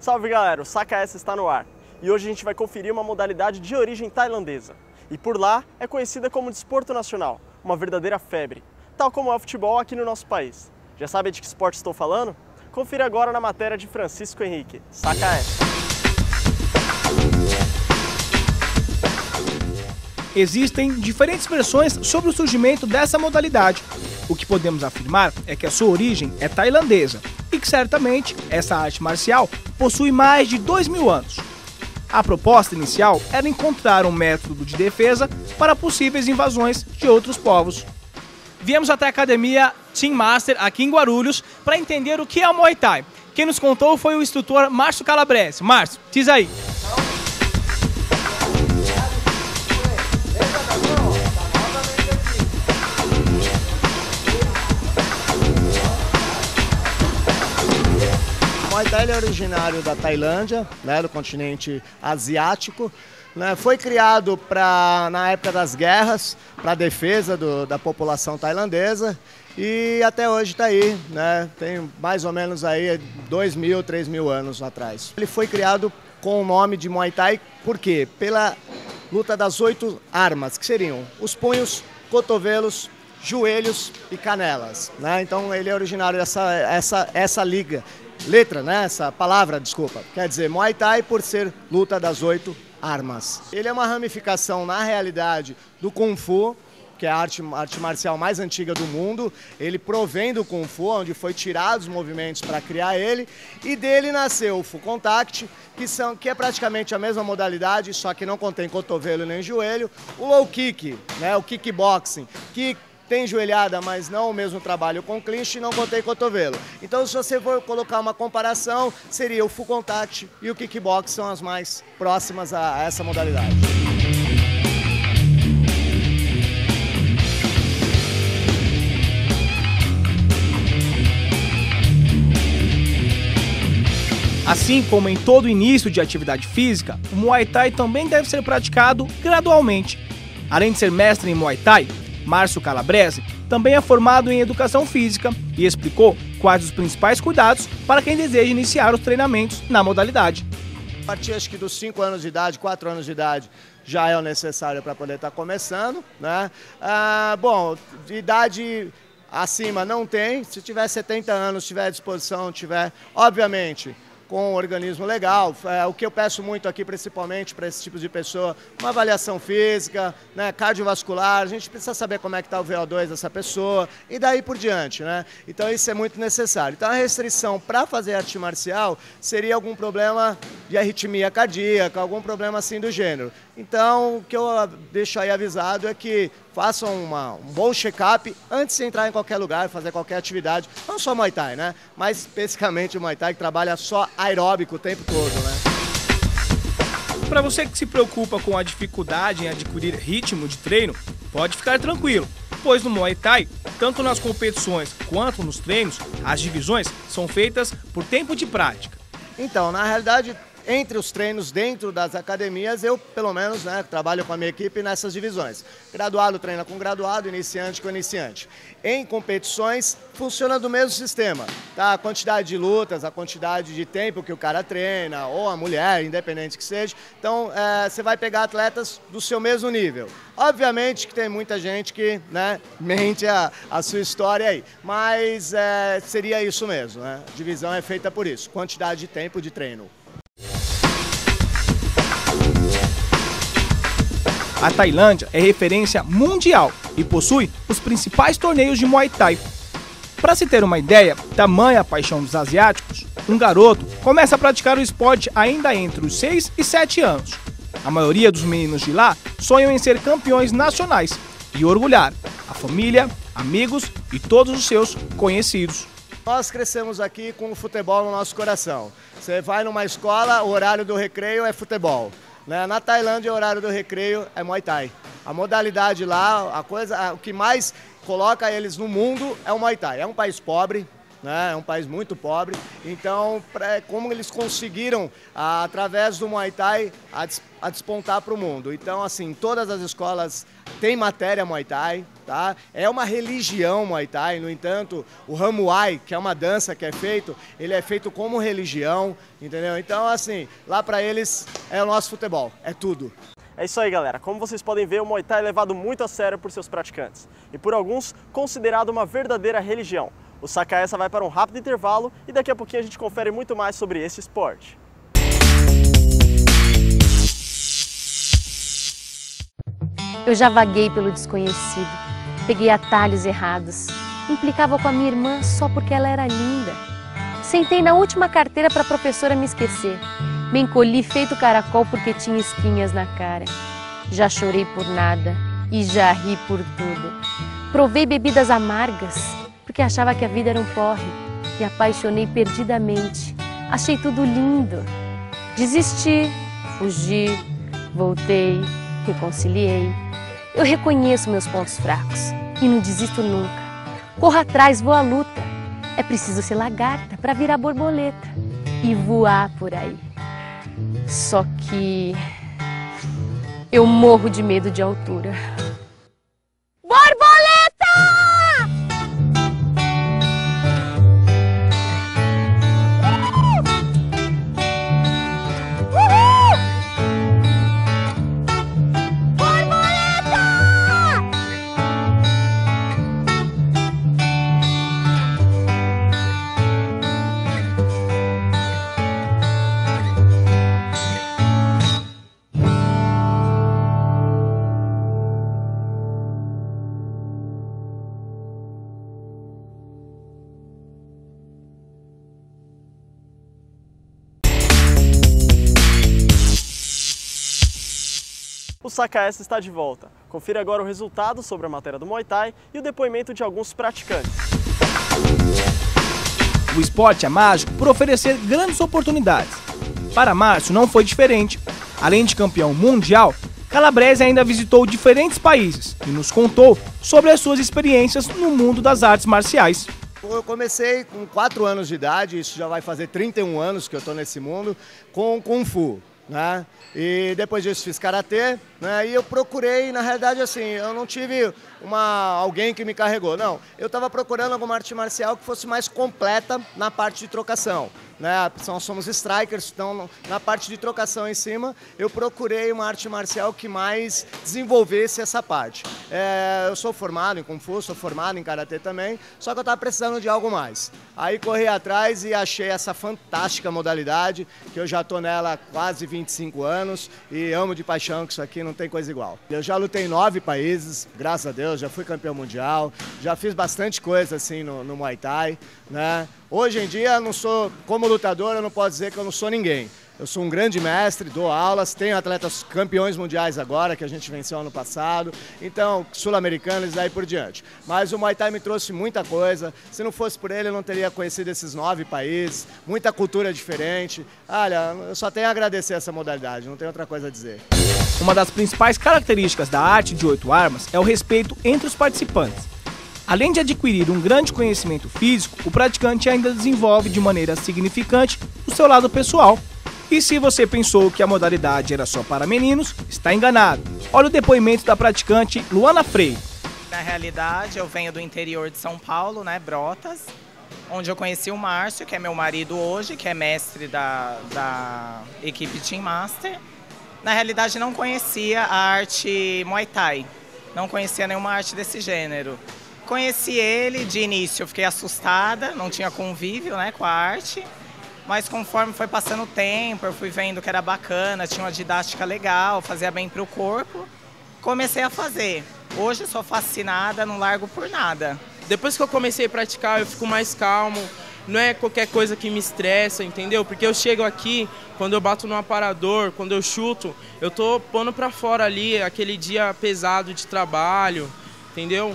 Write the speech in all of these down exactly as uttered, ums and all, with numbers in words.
Salve galera, o Saca Essa está no ar e hoje a gente vai conferir uma modalidade de origem tailandesa e por lá é conhecida como desporto nacional, uma verdadeira febre, tal como é o futebol aqui no nosso país. Já sabe de que esporte estou falando? Confira agora na matéria de Francisco Henrique. Saca Essa! Existem diferentes versões sobre o surgimento dessa modalidade. O que podemos afirmar é que a sua origem é tailandesa e que certamente essa arte marcial possui mais de dois mil anos. A proposta inicial era encontrar um método de defesa para possíveis invasões de outros povos. Viemos até a academia Team Master aqui em Guarulhos para entender o que é o Muay Thai. Quem nos contou foi o instrutor Márcio Calabrese. Márcio, diz aí. O Muay Thai é originário da Tailândia, né, do continente asiático. Né, foi criado pra, na época das guerras para a defesa do, da população tailandesa e até hoje está aí, né, tem mais ou menos aí dois mil, três mil anos atrás. Ele foi criado com o nome de Muay Thai, por quê? Pela luta das oito armas, que seriam os punhos, cotovelos, joelhos e canelas. Né? Então ele é originário dessa essa, essa liga. Letra, né? Essa palavra, desculpa, quer dizer Muay Thai por ser luta das oito armas. Ele é uma ramificação, na realidade, do Kung Fu, que é a arte, arte marcial mais antiga do mundo. Ele provém do Kung Fu, onde foi tirado os movimentos para criar ele, e dele nasceu o Full Contact, que, são, que é praticamente a mesma modalidade, só que não contém cotovelo nem joelho. O Low Kick, né? O Kickboxing, que tem joelhada, mas não o mesmo trabalho com clinch e não contém cotovelo. Então, se você for colocar uma comparação, seria o Full Contact e o Kickbox são as mais próximas a essa modalidade. Assim como em todo início de atividade física, o Muay Thai também deve ser praticado gradualmente. Além de ser mestre em Muay Thai, Márcio Calabrese também é formado em Educação Física e explicou quais os principais cuidados para quem deseja iniciar os treinamentos na modalidade. A partir acho que dos cinco anos de idade, quatro anos de idade, já é o necessário para poder estar começando. Né? Ah, bom, de idade acima não tem, se tiver setenta anos, tiver à disposição, tiver, obviamente, com um organismo legal. É, o que eu peço muito aqui, principalmente para esse tipo de pessoa, uma avaliação física, né, cardiovascular, a gente precisa saber como é que está o V O dois dessa pessoa e daí por diante. Né? Então isso é muito necessário. Então a restrição para fazer arte marcial seria algum problema de arritmia cardíaca, algum problema assim do gênero. Então o que eu deixo aí avisado é que façam uma, um bom check-up antes de entrar em qualquer lugar, fazer qualquer atividade, não só Muay Thai, né? Mas especificamente o Muay Thai que trabalha só aeróbico o tempo todo, né? Para você que se preocupa com a dificuldade em adquirir ritmo de treino, pode ficar tranquilo, pois no Muay Thai, tanto nas competições quanto nos treinos, as divisões são feitas por tempo de prática. Então, na realidade, entre os treinos dentro das academias, eu, pelo menos, né, trabalho com a minha equipe nessas divisões. Graduado treina com graduado, iniciante com iniciante. Em competições, funciona do mesmo sistema. Tá? A quantidade de lutas, a quantidade de tempo que o cara treina, ou a mulher, independente que seja. Então, é, você vai pegar atletas do seu mesmo nível. Obviamente que tem muita gente que, né, mente a, a sua história aí, mas é, seria isso mesmo. Né? A divisão é feita por isso, quantidade de tempo de treino. A Tailândia é referência mundial e possui os principais torneios de Muay Thai. Para se ter uma ideia, tamanha a paixão dos asiáticos, um garoto começa a praticar o esporte ainda entre os seis e sete anos. A maioria dos meninos de lá sonham em ser campeões nacionais e orgulhar a família, amigos e todos os seus conhecidos. Nós crescemos aqui com o futebol no nosso coração. Você vai numa escola, o horário do recreio é futebol. Na Tailândia, o horário do recreio é Muay Thai. A modalidade lá, a coisa, o que mais coloca eles no mundo é o Muay Thai. É um país pobre, né? É um país muito pobre. Então, pra, como eles conseguiram, a, através do Muay Thai, a, a despontar para o mundo. Então, assim, todas as escolas têm matéria Muay Thai. tá? É uma religião Muay Thai, no entanto, o Hamuai, que é uma dança que é feito, ele é feito como religião, entendeu? Então, assim, lá pra eles é o nosso futebol, é tudo. É isso aí, galera. Como vocês podem ver, o Muay Thai é levado muito a sério por seus praticantes e por alguns considerado uma verdadeira religião. O Saca Essa vai para um rápido intervalo e daqui a pouquinho a gente confere muito mais sobre esse esporte. Eu já vaguei pelo desconhecido, peguei atalhos errados, implicava com a minha irmã só porque ela era linda. Sentei na última carteira para a professora me esquecer. Me encolhi feito caracol porque tinha espinhas na cara. Já chorei por nada e já ri por tudo. Provei bebidas amargas porque achava que a vida era um porre. Me apaixonei perdidamente. Achei tudo lindo. Desisti, fugi, voltei, reconciliei. Eu reconheço meus pontos fracos e não desisto nunca. Corro atrás, vou à luta. É preciso ser lagarta para virar borboleta e voar por aí. Só que eu morro de medo de altura. Borboleta! Uhul! Uhul! Borboleta! O Saca Essa está de volta. Confira agora o resultado sobre a matéria do Muay Thai e o depoimento de alguns praticantes. O esporte é mágico por oferecer grandes oportunidades. Para Márcio não foi diferente. Além de campeão mundial, Calabrese ainda visitou diferentes países e nos contou sobre as suas experiências no mundo das artes marciais. Eu comecei com quatro anos de idade, isso já vai fazer trinta e um anos que eu estou nesse mundo, com Kung Fu. Né? E depois disso fiz karatê, né? E eu procurei, na realidade, assim, eu não tive uma, alguém que me carregou, não. Eu estava procurando alguma arte marcial que fosse mais completa na parte de trocação. Né? Nós somos strikers, então na parte de trocação em cima, eu procurei uma arte marcial que mais desenvolvesse essa parte. É, eu sou formado em Kung Fu, sou formado em karatê também, só que eu estava precisando de algo mais. Aí corri atrás e achei essa fantástica modalidade, que eu já estou nela há quase vinte e cinco anos e amo de paixão, que isso aqui não tem coisa igual. Eu já lutei em nove países, graças a Deus, já fui campeão mundial, já fiz bastante coisa assim no, no Muay Thai, né? Hoje em dia, eu não sou, como lutador, eu não posso dizer que eu não sou ninguém. Eu sou um grande mestre, dou aulas, tenho atletas campeões mundiais agora, que a gente venceu ano passado, então, sul-americanos e daí por diante. Mas o Muay Thai me trouxe muita coisa, se não fosse por ele eu não teria conhecido esses nove países, muita cultura diferente. Olha, eu só tenho a agradecer essa modalidade, não tenho outra coisa a dizer. Uma das principais características da arte de oito armas é o respeito entre os participantes. Além de adquirir um grande conhecimento físico, o praticante ainda desenvolve de maneira significante o seu lado pessoal. E se você pensou que a modalidade era só para meninos, está enganado. Olha o depoimento da praticante Luana Freire. Na realidade, eu venho do interior de São Paulo, né, Brotas, onde eu conheci o Márcio, que é meu marido hoje, que é mestre da, da equipe Team Master. Na realidade, não conhecia a arte Muay Thai, não conhecia nenhuma arte desse gênero. Conheci ele, de início eu fiquei assustada, não tinha convívio, né, com a arte, mas conforme foi passando o tempo, eu fui vendo que era bacana, tinha uma didática legal, fazia bem para o corpo, comecei a fazer. Hoje eu sou fascinada, não largo por nada. Depois que eu comecei a praticar, eu fico mais calmo, não é qualquer coisa que me estressa, entendeu? Porque eu chego aqui, quando eu bato no aparador, quando eu chuto, eu tô pondo pra fora ali aquele dia pesado de trabalho, entendeu?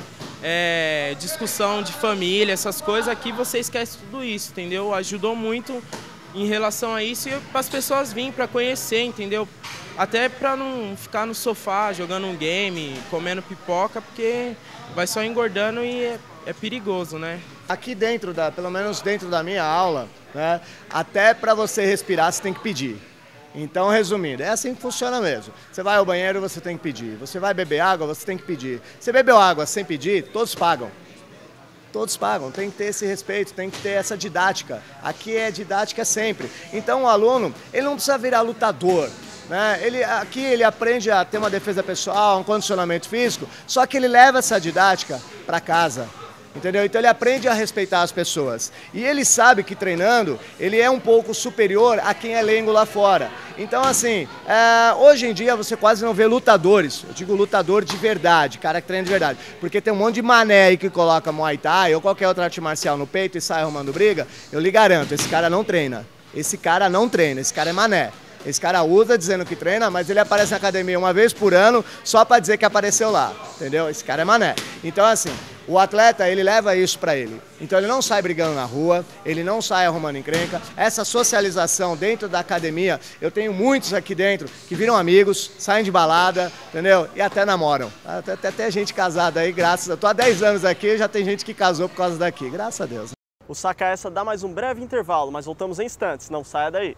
É, discussão de família, essas coisas, aqui você esquece tudo isso, entendeu? Ajudou muito em relação a isso e para as pessoas virem para conhecer, entendeu? Até para não ficar no sofá jogando um game, comendo pipoca, porque vai só engordando e é, é perigoso, né? Aqui dentro, da, pelo menos dentro da minha aula, né, até para você respirar você tem que pedir. Então, resumindo, é assim que funciona mesmo. Você vai ao banheiro, você tem que pedir. Você vai beber água, você tem que pedir. Você bebeu água sem pedir, todos pagam. Todos pagam, tem que ter esse respeito, tem que ter essa didática. Aqui é didática sempre. Então o aluno, ele não precisa virar lutador. Né? Ele, aqui ele aprende a ter uma defesa pessoal, um condicionamento físico, só que ele leva essa didática para casa. Entendeu? Então ele aprende a respeitar as pessoas. E ele sabe que treinando, ele é um pouco superior a quem é leigo lá fora. Então assim, é, hoje em dia você quase não vê lutadores. Eu digo lutador de verdade, cara que treina de verdade. Porque tem um monte de mané aí que coloca Muay Thai ou qualquer outra arte marcial no peito e sai arrumando briga. Eu lhe garanto, esse cara não treina. Esse cara não treina, esse cara é mané. Esse cara usa dizendo que treina, mas ele aparece na academia uma vez por ano só para dizer que apareceu lá, entendeu? Esse cara é mané. Então assim, o atleta, ele leva isso para ele. Então ele não sai brigando na rua, ele não sai arrumando encrenca. Essa socialização dentro da academia, eu tenho muitos aqui dentro que viram amigos, saem de balada, entendeu? E até namoram. Até, até, até gente casada aí, graças a... Eu tô há dez anos aqui, já tem gente que casou por causa daqui, graças a Deus. O Saca Essa dá mais um breve intervalo, mas voltamos em instantes, não saia daí.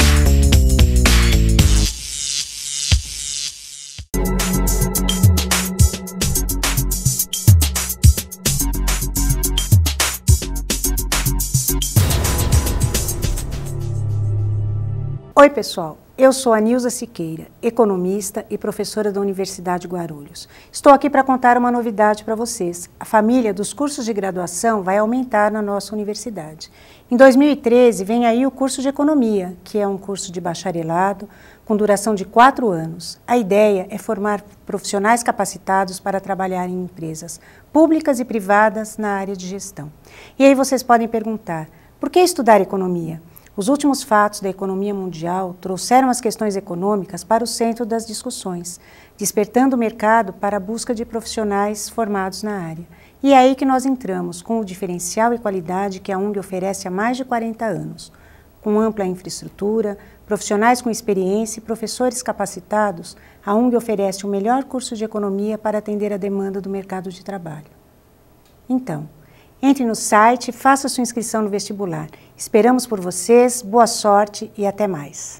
Oi pessoal, eu sou a Nilza Siqueira, economista e professora da Universidade de Guarulhos. Estou aqui para contar uma novidade para vocês. A família dos cursos de graduação vai aumentar na nossa universidade. Em dois mil e treze vem aí o curso de economia, que é um curso de bacharelado com duração de quatro anos. A ideia é formar profissionais capacitados para trabalhar em empresas públicas e privadas na área de gestão. E aí vocês podem perguntar, por que estudar economia? Os últimos fatos da economia mundial trouxeram as questões econômicas para o centro das discussões, despertando o mercado para a busca de profissionais formados na área. E é aí que nós entramos, com o diferencial e qualidade que a U N G oferece há mais de quarenta anos. Com ampla infraestrutura, profissionais com experiência e professores capacitados, a U N G oferece o melhor curso de economia para atender a demanda do mercado de trabalho. Então, entre no site e faça sua inscrição no vestibular. Esperamos por vocês, boa sorte e até mais.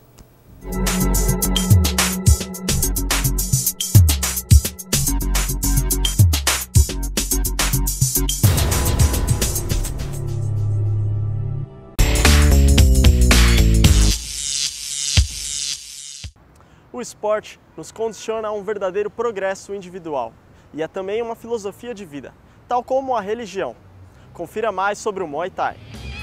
O esporte nos condiciona a um verdadeiro progresso individual e é também uma filosofia de vida, tal como a religião. Confira mais sobre o Muay Thai.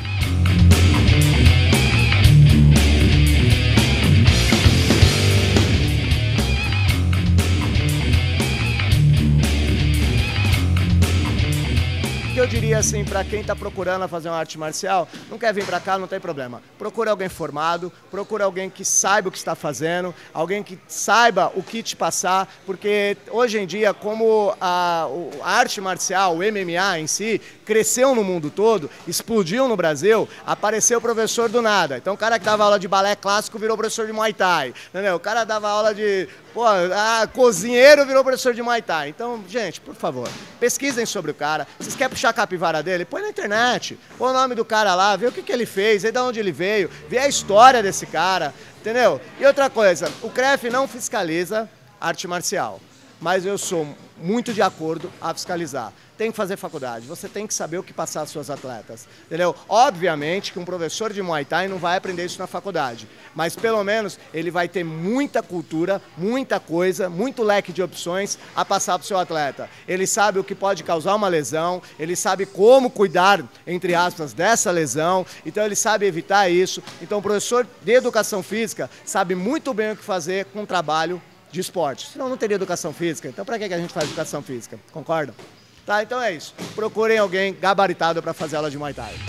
O que eu diria assim para quem está procurando fazer uma arte marcial, não quer vir para cá, não tem problema. Procure alguém formado, procure alguém que saiba o que está fazendo, alguém que saiba o que te passar, porque hoje em dia, como a, a arte marcial, o M M A em si, cresceu no mundo todo, explodiu no Brasil, apareceu o professor do nada. Então o cara que dava aula de balé clássico virou professor de Muay Thai, entendeu? O cara dava aula de... Pô, ah, cozinheiro virou professor de Muay Thai. Então, gente, por favor, pesquisem sobre o cara. Vocês querem puxar a capivara dele? Põe na internet. Põe o nome do cara lá, vê o que, que ele fez, vê de onde ele veio, vê a história desse cara, entendeu? E outra coisa, o C R E F não fiscaliza arte marcial, mas eu sou muito de acordo a fiscalizar. Tem que fazer faculdade, você tem que saber o que passar aos seus atletas, entendeu? Obviamente que um professor de Muay Thai não vai aprender isso na faculdade, mas pelo menos ele vai ter muita cultura, muita coisa, muito leque de opções a passar para o seu atleta. Ele sabe o que pode causar uma lesão, ele sabe como cuidar, entre aspas, dessa lesão, então ele sabe evitar isso. Então o professor de educação física sabe muito bem o que fazer com o trabalho de esporte, senão não teria educação física. Então para que a gente faz educação física? Concordam? Tá, então é isso. Procurem alguém gabaritado para fazer aula de Muay Thai.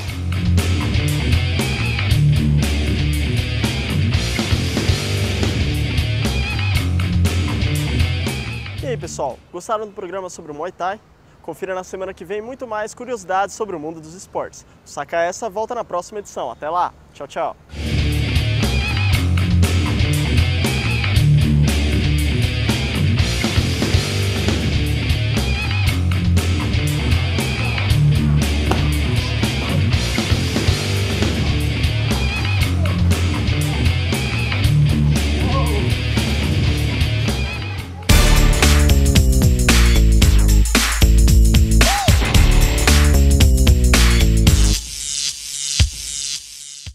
E aí pessoal, gostaram do programa sobre o Muay Thai? Confira na semana que vem muito mais curiosidades sobre o mundo dos esportes. O Saca Essa volta na próxima edição. Até lá, tchau, tchau!